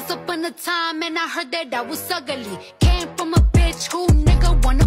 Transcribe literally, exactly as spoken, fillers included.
Once upon a time, and I heard that I was ugly. Came from a bitch who nigga wanna